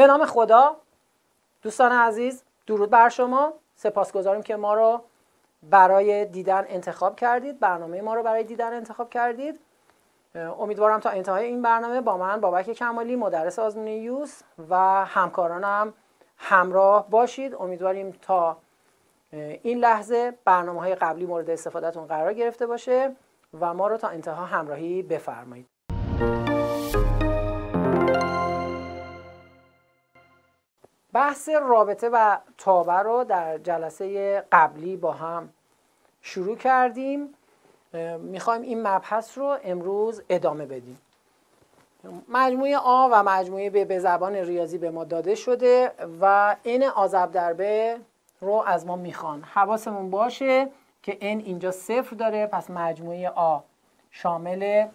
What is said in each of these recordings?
به نام خدا دوستان عزیز، درود بر شما. سپاسگزاریم که ما رو برای دیدن انتخاب کردید، برنامه ما رو برای دیدن انتخاب کردید. امیدوارم تا انتهای این برنامه با من بابک کمالی، مدرس آزمون یوس و همکارانم همراه باشید. امیدواریم تا این لحظه برنامه‌های قبلی مورد استفادهتون قرار گرفته باشه و ما رو تا انتها همراهی بفرمایید. بحث رابطه و تابع رو در جلسه قبلی با هم شروع کردیم. میخوایم این مبحث رو امروز ادامه بدیم. مجموعه آ و مجموعه ب به زبان ریاضی به ما داده شده و n آذر در ب رو از ما میخوان. حواسمون باشه که n اینجا 0 داره، پس مجموعه آ شامل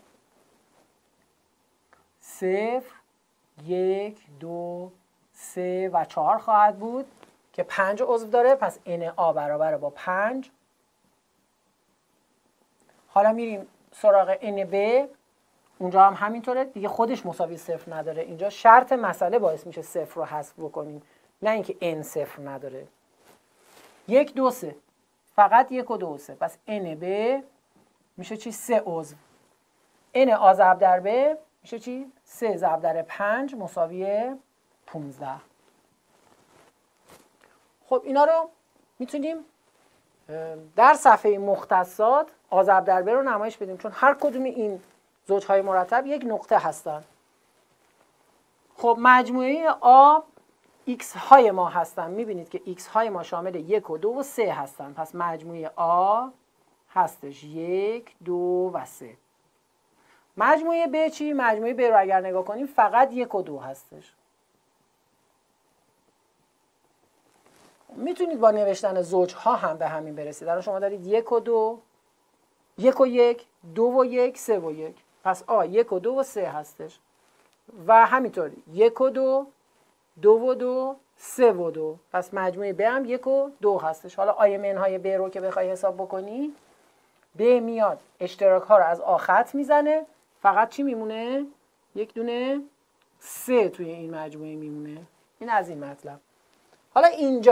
0 1 2 3 و 4 خواهد بود که 5 عضو داره، پس n آ برابر با 5. حالا میریم سراغ n ب، اونجا هم همینطوره دیگه، خودش مساوی 0 نداره. اینجا شرط مسئله باعث میشه 0 رو حذف بکنیم، نه اینکه n 0 نداره. 1 2 3 فقط 1 و 2 و 3، پس n ب میشه چی؟ 3 عضو. n آ ضرب در ب میشه چی؟ 3 ضرب در 5 مساوی 15. خب اینا رو میتونیم در صفحه مختصات آ ضرب در ب رو نمایش بدیم، چون هر کدوم این زوجهای مرتب یک نقطه هستن. خب مجموعه آ x های ما هستن، میبینید که x های ما شامل 1 و 2 و 3 هستن، پس مجموعه آ هستش 1 2 و 3. مجموعه ب چی؟ مجموعه ب رو اگر نگاه کنیم فقط 1 و 2 هستش. میتونید با نوشتن زوجها هم به همین برسید. الان شما دارید 1 و 2 1 و 1 2 و 1 3 و 1، پس آ 1 و 2 و 3 هستش و همینطور 1 و 2 2 و 2 3 و 2، پس مجموعه ب هم 1 و 2 هستش. حالا آی منهای ب رو که بخوای حساب بکنی، ب میاد اشتراک ها رو از آ خط میزنه، فقط چی میمونه؟ یک دونه 3 توی این مجموعه میمونه. این از این مطلب. حالا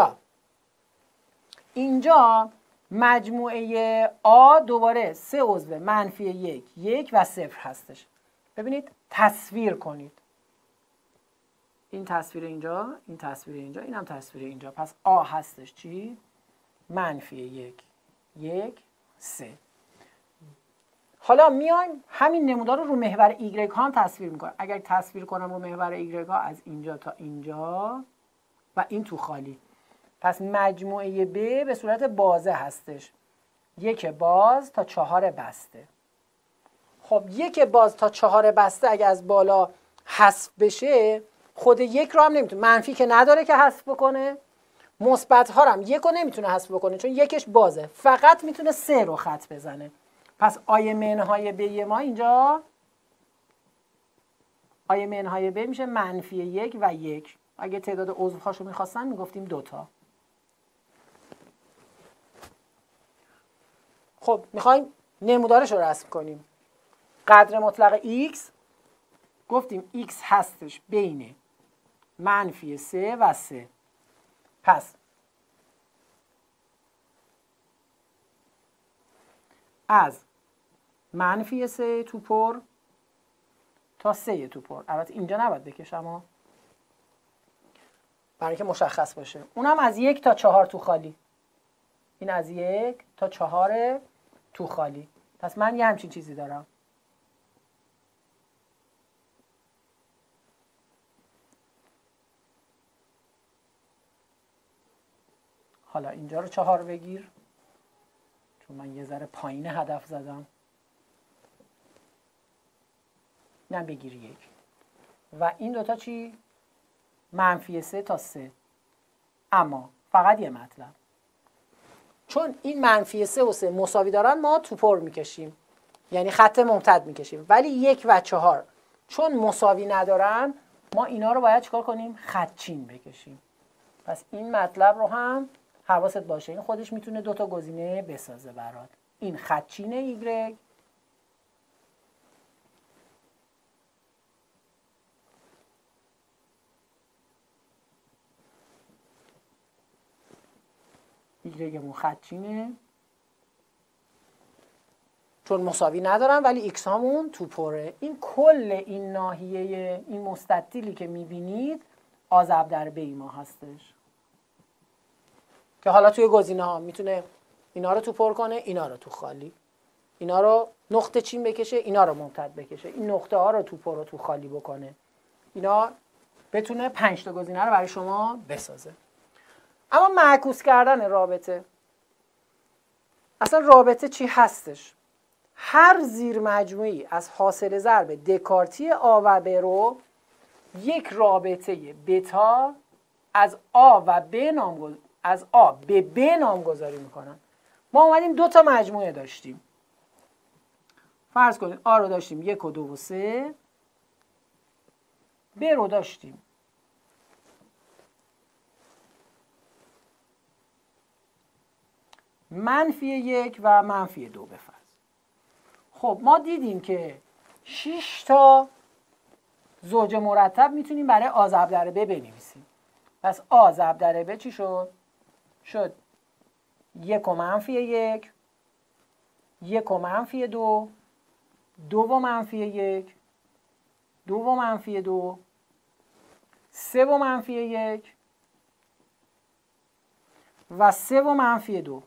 اینجا مجموعه آ دوباره 3 عضو، منفی 1 1 و 0 هستش. ببینید تصویر کنید، این تصویر اینجا، این تصویر اینجا، این هم تصویر اینجا، پس آ هستش چی؟ منفی 1 1 3. حالا میایم همین نمودار رو محور ایگرگ ها هم تصویر میکنم. اگر تصویر کنم رو محور ایگرگ ها از اینجا تا اینجا و این تو خالی، پس مجموعه ب به صورت بازه هستش، 1 باز تا 4 بسته. خب 1 باز تا 4 بسته اگه از بالا حذف بشه، خود 1 رو هم نمیتونه، منفی که نداره که حذف بکنه، مثبت ها هم 1 رو نمیتونه حذف بکنه چون 1ش بازه، فقط میتونه 3 رو خط بزنه. پس آی منهای ب ما اینجا، آی منهای ب میشه منفی 1 و 1. اگه تعداد عضوهاشو میخواستن میگفتیم 2 تا. خب میخوایم نمودارش رو رسم کنیم. قدر مطلق x گفتیم x هستش بین منفی 3 و 3. پس از منفی 3 تو پر تا 3 تو پر، البته اینجا نباید بکشم برای که مشخص باشه، اونم از 1 تا 4 تو خالی، این از 1 تا 4 تو خالی. پس من یه همچین چیزی دارم. حالا اینجا رو 4 بگیر، چون من یه ذره پایین هدف زدم. نه بگیر 1 و این دوتا چی؟ منفی 3 تا 3. اما فقط یه مطلب، چون این منفی 3 و 3 مساوی دارن ما تو پر میکشیم، یعنی خط ممتد میکشیم، ولی 1 و 4 چون مساوی ندارن ما اینا رو باید چیکار کنیم؟ خطچین بکشیم. پس این مطلب رو هم حواست باشه، این خودش میتونه 2 تا گزینه بسازه برات. این خطچین ایگرگ ایگرگمون خطچینه چون مساوی ندارم، ولی ایکس هامون تو پره. این کل این ناحیه این مستطیلی که میبینید آذر در بی ما هستش که حالا توی گزینه ها میتونه اینا رو تو پر کنه، اینا رو تو خالی، اینا رو نقطه چین بکشه، اینا رو ممتد بکشه، این نقطه ها رو تو پر و تو خالی بکنه، اینا بتونه 5 تا گزینه رو برای شما بسازه. اما معکوس کردن رابطه، اصلا رابطه چی هستش؟ هر زیر مجموعی از حاصل ضرب دکارتی آ و ب رو یک رابطه بتا از آ و ب از آ به ب نامگذاری میکنن. ما اومدیم 2 تا مجموعه داشتیم، فرض کنید آ رو داشتیم 1 و 2 و 3، ب رو داشتیم -1 و -2 بفرض. خب ما دیدیم که 6 تا زوج مرتب میتونیم برای آ ضرب در ب بنویسیم. پس آ ضرب در ب چی شد؟ شد 1 و -1، 1 و -2، 2 و -1، 2 و -2، 3 و -1 و 3 و -2.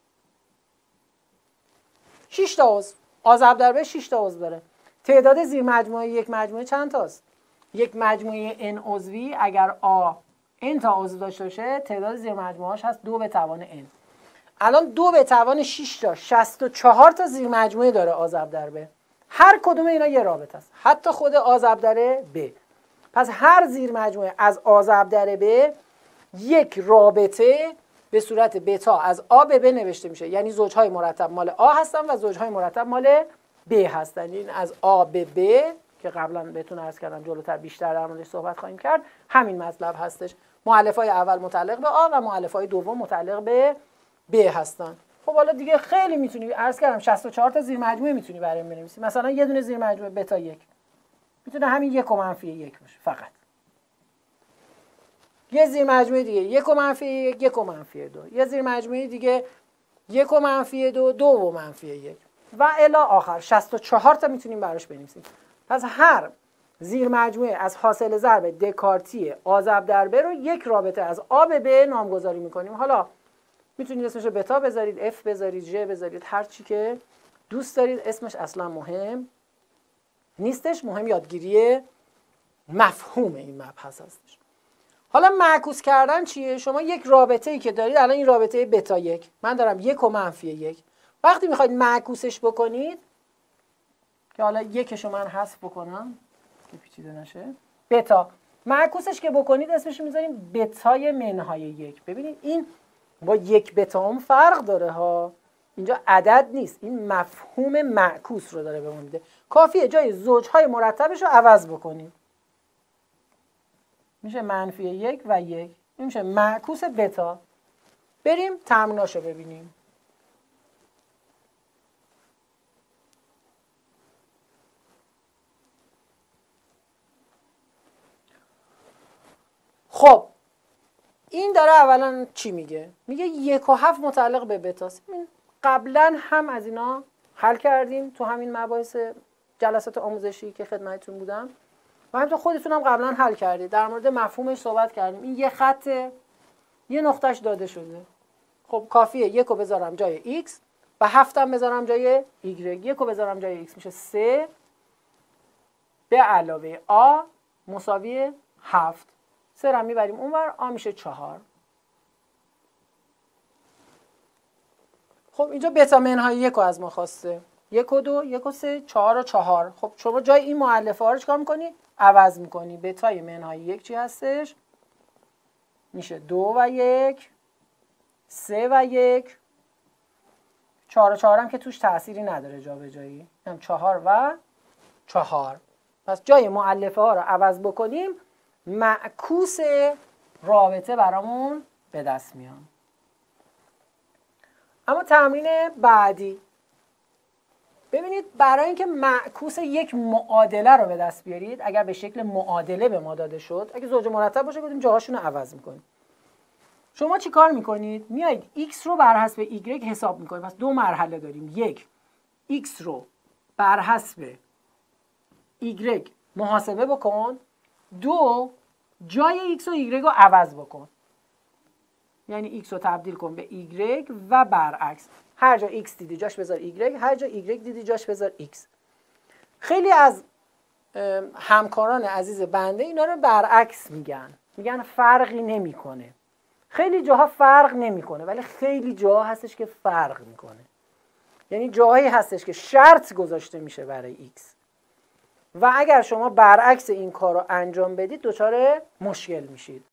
6 تا عضو. آ ضرب در ب 6 تا عضو داره. تعداد زیر مجموعه یک مجموعه چند تاست؟ یک مجموعه n عضوی اگر آ n تا عضو داشته باشه تعداد زیر مجموعه‌اش هست 2 به توان n. الان 2 به توان 6 تا 64 تا زیر مجموعه داره آ ضرب در ب. هر کدوم اینا یه رابطه است. حتی خود آ ضرب در ب. پس هر زیر مجموعه از آ ضرب در ب یک رابطه به صورت بتا از آ به ب نوشته میشه. یعنی زوجهای مرتب مال آ هستن و زوجهای مرتب مال ب هستن. این از آ به ب که قبلا بهتون عرض کردم جلوتر بیشتر در موردش صحبت خواهیم کرد، همین مطلب هستش. مؤلفه‌های اول متعلق به آ و مؤلفه‌های دوم متعلق به ب هستن. خب حالا دیگه خیلی میتونی، عرض کردم 64 تا زیر مجموعه میتونی برای بنویسی. مثلا یه دونه زیر مجموعه بتا 1 میتونه همین 1 و -1 باشه فقط. یه زیر مجموعه دیگه 1 و -1، 1 و -2. یه زیر مجموعه دیگه 1 و -2، 2 و -1 و الی آخر 64 تا میتونیم براش بنویسیم. پس هر زیر مجموعه از حاصل ضرب دکارتی آ ضرب در ب رو یک رابطه از آ به ب نامگذاری میکنیم. حالا میتونید اسمش رو بتا بذارید، اف بذارید، ژ بذارید، هر چی که دوست دارید. اسمش اصلا مهم نیستش، مهم یادگیری مفهوم این مبحث هستش. حالا معکوس کردن چیه؟ شما یک رابطه‌ای که دارید، الان این رابطه بتا 1، من دارم 1 و -1. وقتی میخواید معکوسش بکنید که حالا یکشو من حذف بکنم که پیچیده نشه، بتا معکوسش که بکنید اسمش میذاریم بتای منهای 1. ببینید این با 1 بتا هم فرق داره ها، اینجا عدد نیست، این مفهوم معکوس رو داره به ما میده. کافیه جای زوجهای مرتبش رو عوض بکنیم، میشه -1 و 1، این میشه معکوس بتا. بریم تمریناشو ببینیم. خب این داره اولا چی میگه؟ میگه 1 و 7 متعلق به بتاست. قبلا هم از اینا حل کردیم تو همین مباحث جلسات آموزشی که خدمتتون بودم و همینطور خودتون هم قبلا حل کردید، در مورد مفهومش صحبت کردیم. این یه خطه، یه نقطهش داده شده. خب کافیه 1 رو بذارم جای x و 7 هم بذارم جای y. 1 رو بذارم جای x میشه 3 به علاوه a مساوی 7. 3 رو میبریم اونور، a میشه 4. خب اینجا بتا منهای 1 رو از ما خواسته. 1 و 2، 1 و 3، 4 و 4. خب شما جای این مؤلفه ها رو چیکار میکنی؟ عوض میکنی. بتای منهای 1 چی هستش؟ میشه 2 و 1، 3 و 1، 4 و 4 هم که توش تأثیری نداره جابجایی. هم 4 و 4. پس جای مؤلفه ها رو عوض بکنیم معکوس رابطه برامون به دست میاد. اما تمرین بعدی، ببینید برای اینکه معکوس یک معادله رو به دست بیارید، اگر به شکل معادله به ما داده شد، اگه زوج مرتب باشه گفتیم جاهاشون رو عوض میکنیم. شما چی کار میکنید؟ میایید x رو بر حسب y حساب میکنید. پس دو مرحله داریم. یک، x رو بر حسب y محاسبه بکن. دو، جای x و y رو عوض بکن. یعنی x رو تبدیل کن به y و برعکس. هر جا x دیدی جاش بذار y، هر جا y دیدی جاش بذار x. خیلی از همکاران عزیز بنده اینا رو برعکس میگن فرقی نمیکنه. خیلی جاها فرق نمیکنه ولی خیلی جاها هستش که فرق میکنه. یعنی جاهایی هستش که شرط گذاشته میشه برای x و اگر شما برعکس این کار رو انجام بدید دچار مشکل میشید.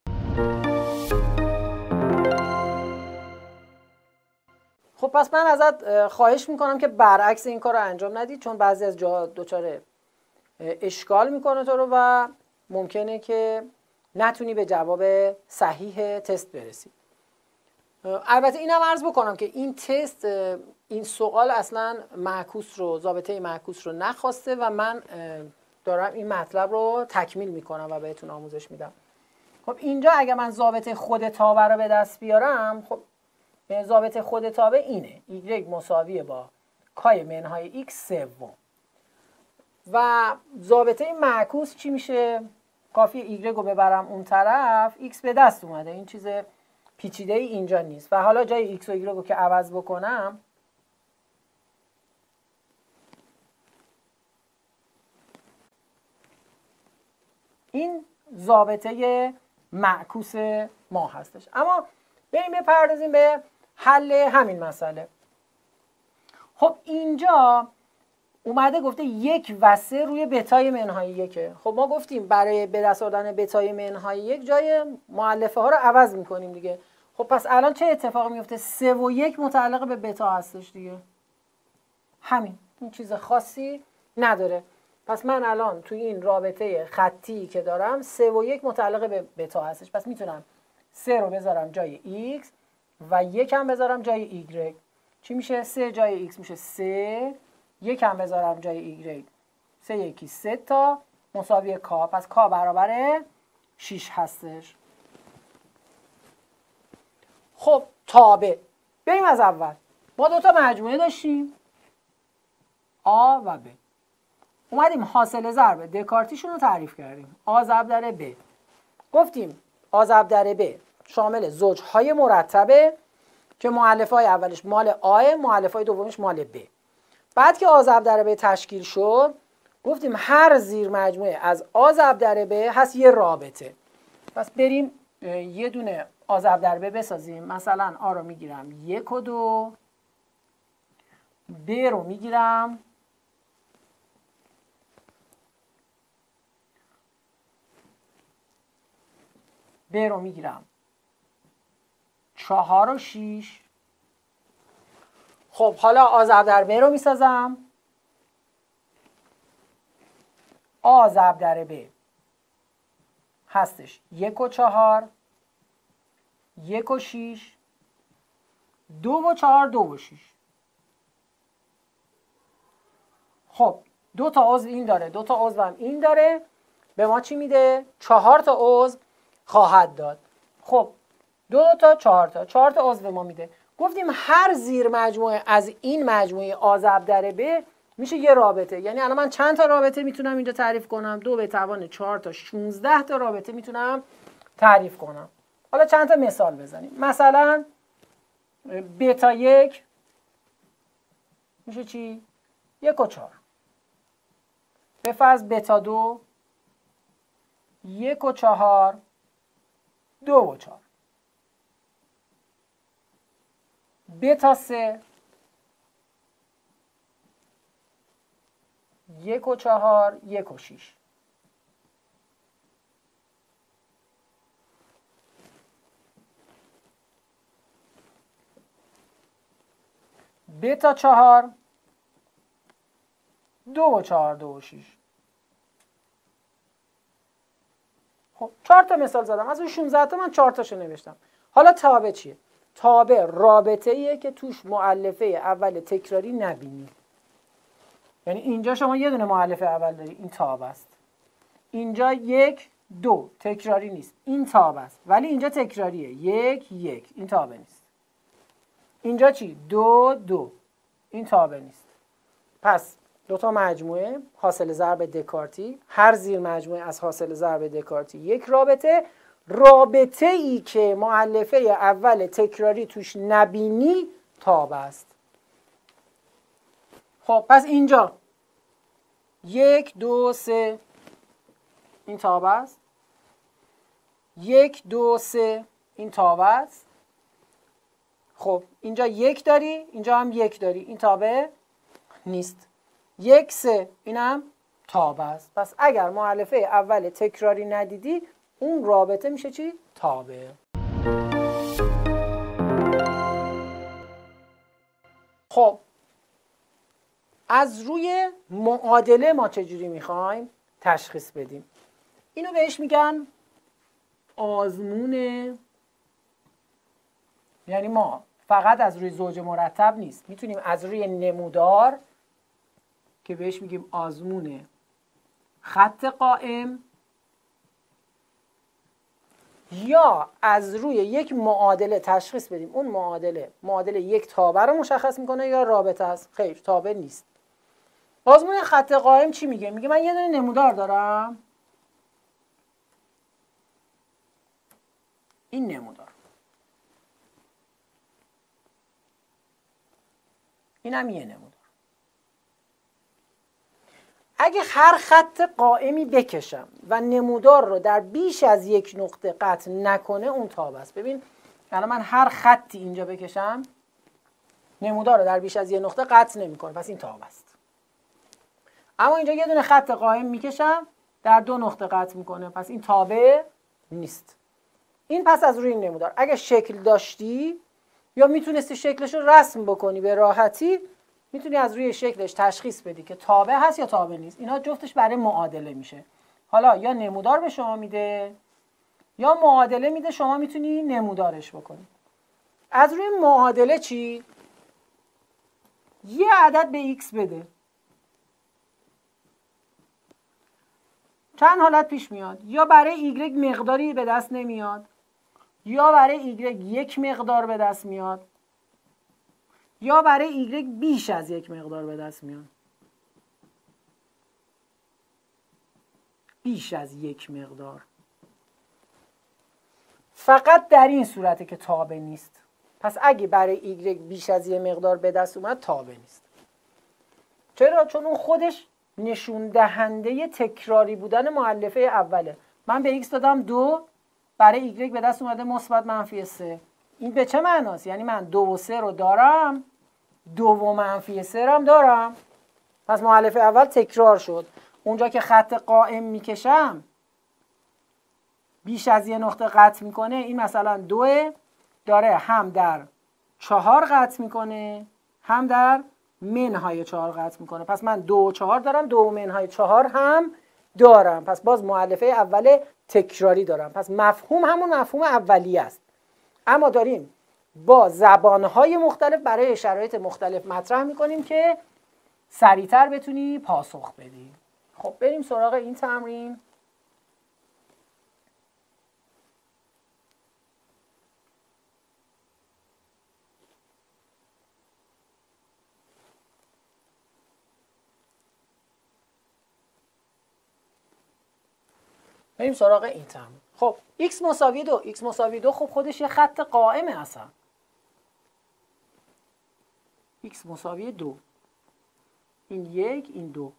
خب پس من ازت خواهش میکنم که برعکس این کار رو انجام ندید، چون بعضی از جاها دچار اشکال میکنه تو رو و ممکنه که نتونی به جواب صحیح تست برسی. البته اینم عرض بکنم که این تست، این سوال اصلا معکوس رو، ضابطه معکوس رو نخواسته و من دارم این مطلب رو تکمیل میکنم و بهتون آموزش میدم. خب اینجا اگه من ضابطه خود تابع رو به دست بیارم، خب ضابطه خود تابع اینه: y مساویه با کای منهای x سوم. و ضابطه معکوس چی میشه؟ کافیه y رو ببرم اون طرف، x به دست اومده. این چیز پیچیده ای اینجا نیست. و حالا جای x و y رو که عوض بکنم، این ضابطه معکوس ما هستش. اما بریم بپردازیم به حل همین مسئله. خب اینجا اومده گفته 1 و 3 روی بتای منهای 1. خب ما گفتیم برای به دست آوردن بتای منهای 1 جای مؤلفه ها رو عوض میکنیم دیگه. خب پس الان چه اتفاقی میفته؟ 3 و 1 متعلق به بتا هستش دیگه. همین، این چیز خاصی نداره. پس من الان توی این رابطه خطی که دارم 3 و 1 متعلق به بتا هستش. پس میتونم 3 رو بذارم جای x و 1 هم بذارم جای y. چی میشه؟ 3 جای x میشه 3، 1 هم بذارم جای y 3 یکی 3 تا مساوی k. پس k برابر 6 هستش. خب تابع. بریم از اول. ما دو تا مجموعه داشتیم A و B. اومدیم حاصل ضرب دکارتیشون رو تعریف کردیم. A ضرب در B. گفتیم A ضرب در B شامل زوجهای مرتبه که مؤلفه‌های اولش مال A، مؤلفه‌های دومش مال B. بعد که A ضرب در B تشکیل شد، گفتیم هر زیر مجموعه از A ضرب در B هست یه رابطه. پس بریم یه دونه A ضرب در B بسازیم. مثلا A رو میگیرم 1 و 2، B رو میگیرم 4 و 6. خب حالا A ضرب در B رو میسازم. A ضرب در B هستش 1 و 4، 1 و 6، 2 و 4، 2 و 6. خب 2 تا عضو این داره، 2 تا عضو هم این داره. به ما چی میده؟ 4 تا عضو خواهد داد. خب 2 تا 4 تا 4 تا عضو به ما میده. گفتیم هر زیر مجموعه از این مجموعه A ضرب در B میشه یه رابطه. یعنی الان من چند تا رابطه میتونم اینجا تعریف کنم؟ 2 به توان 4 تا 16 تا رابطه میتونم تعریف کنم. حالا چند تا مثال بزنیم. مثلا بتا 1 میشه چی؟ 1 و 4. به فرض بتا 2 1 و 4، 2 و 4. بتا 3 1 و 4، 1 و 6. بتا 4 2 و 4، 2 و 6. خب 4 تا مثال زدم. از اون 16 تا من 4 تاشو نوشتم. حالا تابع چیه؟ تابع رابطه ایه که توش مؤلفه اول تکراری نبینی. یعنی اینجا شما یه دونه مؤلفه اول داری، این تابع است. اینجا 1 2 تکراری نیست، این تابع است، ولی اینجا تکراریه، 1 1 این تابع نیست. اینجا چی؟ 2 2 این تابع نیست. پس دوتا مجموعه حاصل ضرب دکارتی، هر زیر مجموعه از حاصل ضرب دکارتی یک رابطه ای که مؤلفه اول تکراری توش نبینی تابع است. خب پس اینجا 1 2 3 این تابع است، 1 2 3 این تابع است. خب اینجا 1 داری، اینجا هم 1 داری، این تابع نیست. 1 3 اینم تابع است. پس اگر مؤلفه اول تکراری ندیدی اون رابطه میشه چی؟ تابع. خب از روی معادله ما چجوری میخوایم تشخیص بدیم؟ اینو بهش میگن آزمون. یعنی ما فقط از روی زوج مرتب نیست، میتونیم از روی نمودار که بهش میگیم آزمون خط قائم، یا از روی یک معادله تشخیص بدیم اون معادله یک تابع رو مشخص میکنه یا رابطه است. خیر، تابع نیست. آزمون خط قائم چی میگه؟ میگه من یه دونه نمودار دارم، این نمودار، اینم یه نمودار. اگه هر خط قائمی بکشم و نمودار رو در بیش از یک نقطه قطع نکنه اون تابع است. ببین الان من هر خطی اینجا بکشم نمودار رو در بیش از یک نقطه قطع نمیکنه، پس این تابع است. اما اینجا یه دونه خط قائم میکشم در 2 نقطه قطع میکنه، پس این تابع نیست. این پس از روی نمودار. اگه شکل داشتی یا میتونستی شکلش رو رسم بکنی به راحتی، میتونی از روی شکلش تشخیص بدی که تابع هست یا تابع نیست. اینا جفتش برای معادله میشه. حالا یا نمودار به شما میده یا معادله میده، شما میتونی نمودارش بکنی. از روی معادله چی؟ یه عدد به x بده. چند حالت پیش میاد، یا برای y مقداری به دست نمیاد، یا برای y یک مقدار به دست میاد، یا برای y بیش از یک مقدار به دست میاد. بیش از یک مقدار. فقط در این صورته که تابع نیست. پس اگه برای y بیش از یک مقدار به دست اومد تابع نیست. چرا؟ چون اون خودش نشون دهنده تکراری بودن مؤلفه اوله. من به x دادم 2، برای y به دست اومده مثبت منفی 3. این به چه معناست؟ یعنی من 2 و 3 رو دارم، 2 و منفی 3 رو هم دارم. پس مؤلفه اول تکرار شد. اونجا که خط قائم میکشم بیش از یه نقطه قطع میکنه، این مثلا 2 داره هم در 4 قطع میکنه هم در منهای 4 قطع میکنه. پس من 2 و 4 دارم، 2 و منهای 4 هم دارم. پس باز مؤلفه اول تکراری دارم. پس مفهوم همون مفهوم اولیه است، اما داریم با زبانهای مختلف برای شرایط مختلف مطرح میکنیم که سریعتر بتونی پاسخ بدی. خب بریم سراغ این تمرین. بریم سراغ این تمرین. خب x مساوی 2. x مساوی 2 خب خودش یه خط قائمه اصلا. x مساوی 2. این 1 این 2.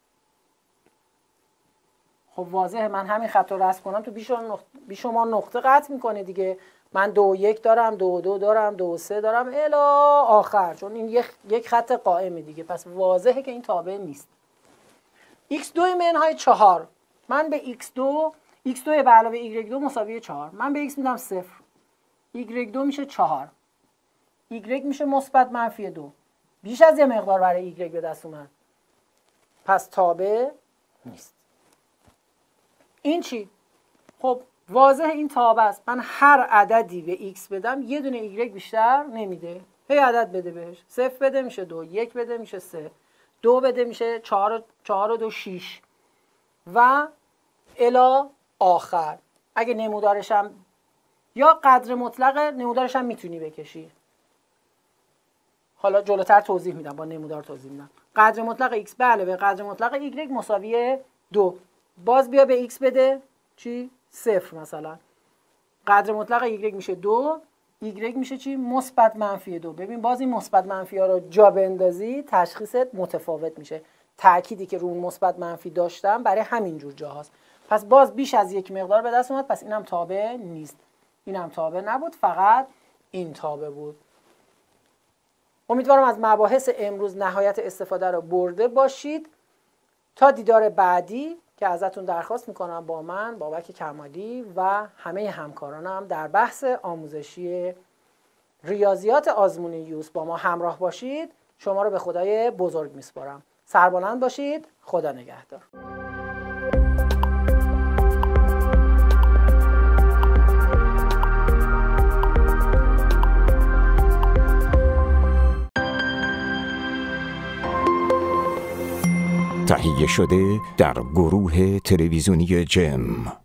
خب واضحه من همین خط رو رسم کنم تو بیشمار نقطه قطع میکنه دیگه. من 2 و 1 دارم، 2 و 2 دارم، 2 و 3 دارم الی آخر، چون این یک خط قائمه دیگه. پس واضحه که این تابع نیست. x2 منهای 4. من به x2 به علاوه y2 مساوی 4. من به x میدم 0. y2 میشه 4. y میشه مثبت منفی 2. بیش از یه مقدار برای y به دست اومد. پس تابع نیست. این چی؟ خب واضح این تابع است. من هر عددی به x بدم یه دونه y بیشتر نمیده. هی عدد بده بهش. 0 بده میشه 2. 1 بده میشه 3. 2 بده میشه 4 و 2 6. و الی آخر. اگه نمودارشم یا قدر مطلق نمودارشم میتونی بکشی. حالا جلوتر توضیح میدم، با نمودار توضیح میدم. قدر مطلق x به علاوه قدر مطلق y مساوی 2. باز بیا به x بده چی؟ 0 مثلا. قدر مطلق y میشه 2، y میشه چی؟ مثبت منفی 2. ببین باز این مثبت منفی ها رو جا بندازی تشخیصت متفاوت میشه. تأکیدی که رو اون مثبت منفی داشتم برای همین جور جاهاست. پس باز بیش از یک مقدار به دست اومد، پس اینم تابع نیست. اینم تابع نبود، فقط این تابع بود. امیدوارم از مباحث امروز نهایت استفاده رو برده باشید. تا دیدار بعدی که ازتون درخواست میکنم با من، بابک کمالی و همه همکارانم در بحث آموزشی ریاضیات آزمون یوس با ما همراه باشید. شما رو به خدای بزرگ میسپارم. سربلند باشید. خدا نگهدار. تهیه شده در گروه تلویزیونی جم.